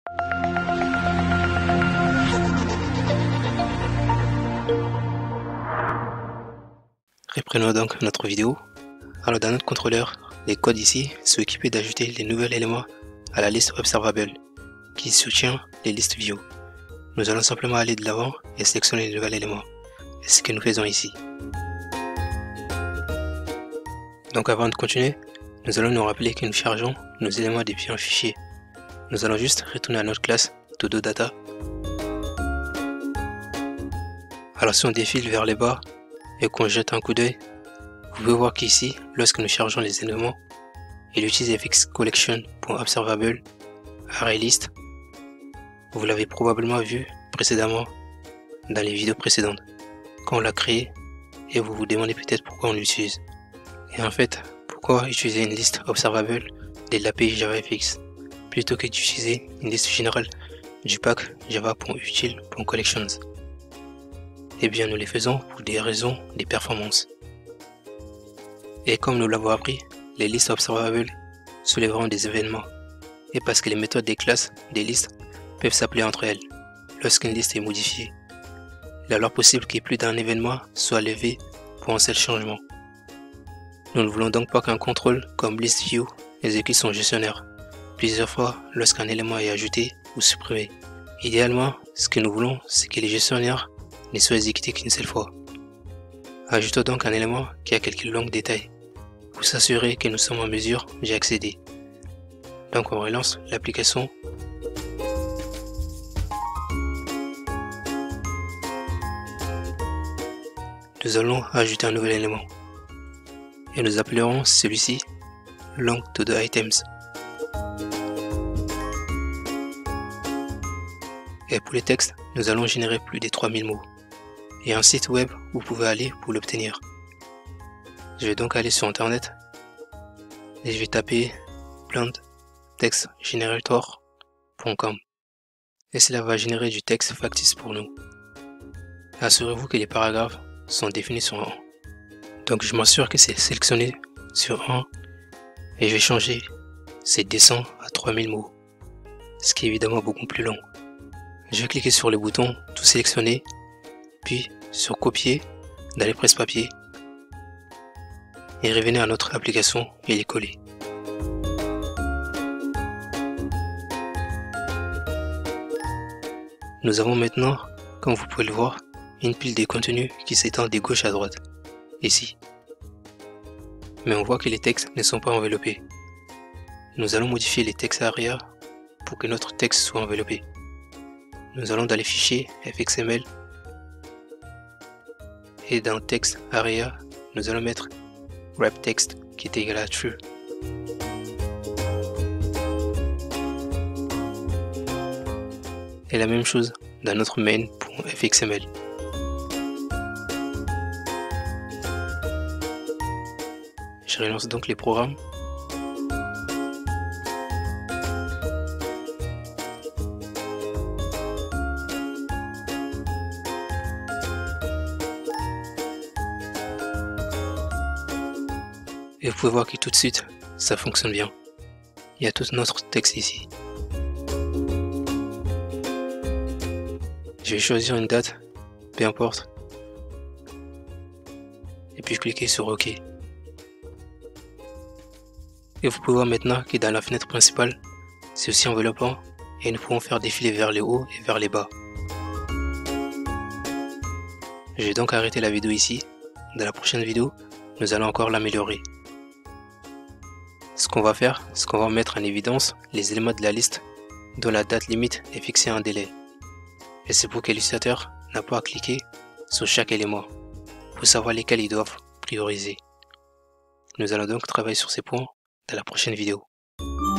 Reprenons donc notre vidéo. Alors dans notre contrôleur, les codes ici sont équipés d'ajouter les nouveaux éléments à la liste Observable qui soutient les listes View. Nous allons simplement aller de l'avant et sélectionner les nouveaux éléments. Et c'est ce que nous faisons ici. Donc avant de continuer, nous allons nous rappeler que nous chargeons nos éléments depuis un fichier. Nous allons juste retourner à notre classe TodoData. Alors si on défile vers les bas et qu'on jette un coup d'œil, vous pouvez voir qu'ici, lorsque nous chargeons les éléments, il utilise fxCollection.observable ArrayList. Vous l'avez probablement vu précédemment dans les vidéos précédentes, quand on l'a créé, et vous vous demandez peut-être pourquoi on l'utilise. Et en fait, pourquoi utiliser une liste observable de l'API JavaFX plutôt que d'utiliser une liste générale du pack java.util.collections? Eh bien, nous les faisons pour des raisons de performance. Et comme nous l'avons appris, les listes observables soulèveront des événements, et parce que les méthodes des classes des listes peuvent s'appeler entre elles lorsqu'une liste est modifiée. Il est alors possible que plus d'un événement soit levé pour un seul changement. Nous ne voulons donc pas qu'un contrôle comme listView exécute son gestionnaire plusieurs fois lorsqu'un élément est ajouté ou supprimé. Idéalement, ce que nous voulons, c'est que les gestionnaires ne soient exécutés qu'une seule fois. Ajoutons donc un élément qui a quelques longs détails pour s'assurer que nous sommes en mesure d'y accéder. Donc on relance l'application. Nous allons ajouter un nouvel élément et nous appellerons celui-ci Long to the Items. Et pour les textes, nous allons générer plus de 3000 mots et un site web où vous pouvez aller pour l'obtenir. Je vais donc aller sur internet et je vais taper plaintextgenerator.com et cela va générer du texte factice pour nous. Assurez-vous que les paragraphes sont définis sur 1. Donc je m'assure que c'est sélectionné sur 1 et je vais changer ces descend à 3000 mots, ce qui est évidemment beaucoup plus long. Je vais cliquer sur le bouton tout sélectionner, puis sur copier dans les presse-papier et revenir à notre application et les coller. Nous avons maintenant, comme vous pouvez le voir, une pile de contenu qui s'étend de gauche à droite, ici. Mais on voit que les textes ne sont pas enveloppés. Nous allons modifier les textes ARIA pour que notre texte soit enveloppé. Nous allons dans les fichiers fxml et dans texte ARIA, nous allons mettre wrapText qui est égal à true. Et la même chose dans notre main.fxml. Je relance donc les programmes. Et vous pouvez voir que tout de suite, ça fonctionne bien. Il y a tout notre texte ici. Je vais choisir une date, peu importe. Et puis cliquer sur OK. Et vous pouvez voir maintenant que dans la fenêtre principale, c'est aussi enveloppant et nous pouvons faire défiler vers le haut et vers les bas. Je vais donc arrêter la vidéo ici. Dans la prochaine vidéo, nous allons encore l'améliorer. Ce qu'on va faire, c'est qu'on va mettre en évidence les éléments de la liste dont la date limite est fixée en délai. Et c'est pour que l'utilisateur n'a pas à cliquer sur chaque élément pour savoir lesquels ils doivent prioriser. Nous allons donc travailler sur ces points dans la prochaine vidéo.